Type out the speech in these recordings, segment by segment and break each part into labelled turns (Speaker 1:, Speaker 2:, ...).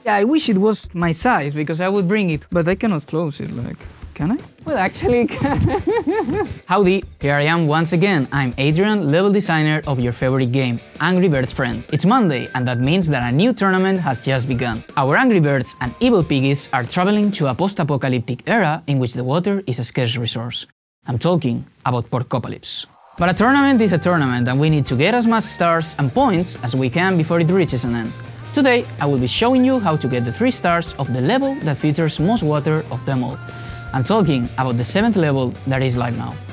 Speaker 1: Yeah, I wish it was my size because I would bring it, but I cannot close it, like, can I?
Speaker 2: Well, actually,
Speaker 1: Howdy, here I am once again. I'm Adrian, level designer of your favorite game, Angry Birds Friends. It's Monday, and that means that a new tournament has just begun. Our Angry Birds and Evil Piggies are traveling to a post-apocalyptic era in which the water is a scarce resource. I'm talking about Porkopolypse. But a tournament is a tournament, and we need to get as much stars and points as we can before it reaches an end. Today, I will be showing you how to get the 3 stars of the level that features most water of them all. I'm talking about the 7th level that is live now.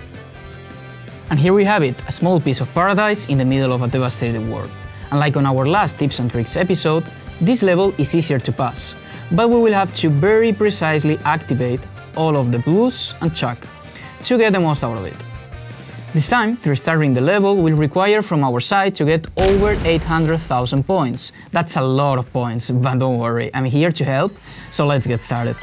Speaker 1: And here we have it, a small piece of paradise in the middle of a devastated world. And like on our last tips and tricks episode, this level is easier to pass, but we will have to very precisely activate all of the blues and chuck to get the most out of it. This time, restarting the level will require from our side to get over 800,000 points. That's a lot of points, but don't worry, I'm here to help, so let's get started.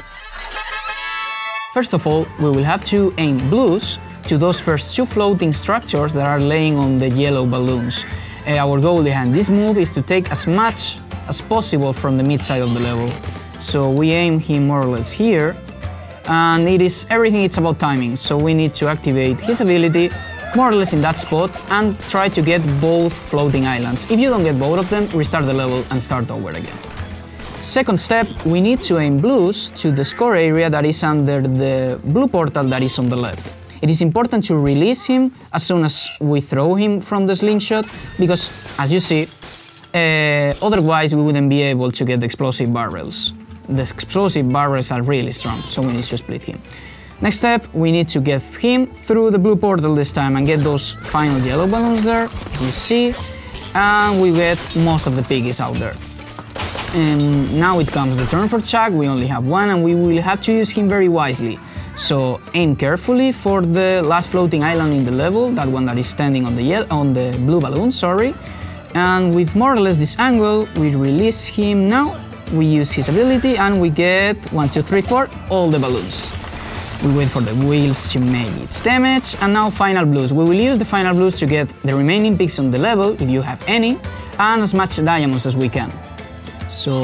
Speaker 1: First of all, we will have to aim blues to those first 2 floating structures that are laying on the yellow balloons. Our goal behind this move is to take as much as possible from the mid-side of the level. So we aim him more or less here, and everything it's about timing, so we need to activate his ability more or less in that spot and try to get both floating islands. If you don't get both of them, restart the level and start over again. Second step, we need to aim blues to the score area that is under the blue portal that is on the left. It is important to release him as soon as we throw him from the slingshot, because, as you see, otherwise we wouldn't be able to get the explosive barrels. The explosive barrels are really strong, so we need to split him. Next step, we need to get him through the blue portal this time and get those final yellow balloons there, as you see, and we get most of the piggies out there. And now it comes the turn for Chuck. We only have one and we will have to use him very wisely. So aim carefully for the last floating island in the level, that one that is standing on the blue balloon, sorry. And with more or less this angle, we release him now. We use his ability and we get 1, 2, 3, 4, all the balloons. We wait for the wheels to make its damage, and now final blues. We will use the final blues to get the remaining pigs on the level, if you have any, and as much diamonds as we can. So,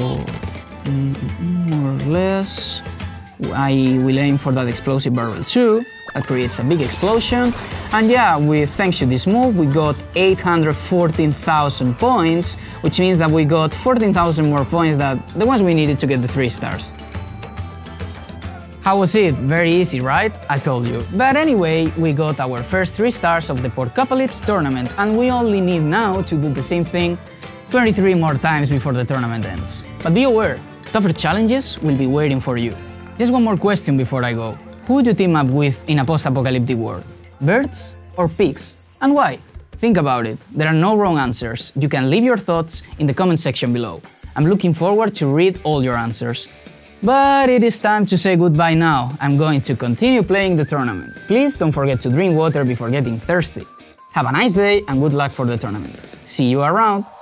Speaker 1: more or less, I will aim for that explosive barrel too. That creates a big explosion. And yeah, thanks to this move, we got 814,000 points, which means that we got 14,000 more points than the ones we needed to get the 3 stars. How was it? Very easy, right? I told you. But anyway, we got our first 3 stars of the Porkopolypse tournament, and we only need now to do the same thing 23 more times before the tournament ends. But be aware, tougher challenges will be waiting for you. Just one more question before I go. Who would you team up with in a post-apocalyptic world? Birds or pigs? And why? Think about it. There are no wrong answers. You can leave your thoughts in the comment section below. I'm looking forward to read all your answers. But it is time to say goodbye now. I'm going to continue playing the tournament. Please don't forget to drink water before getting thirsty. Have a nice day and good luck for the tournament. See you around!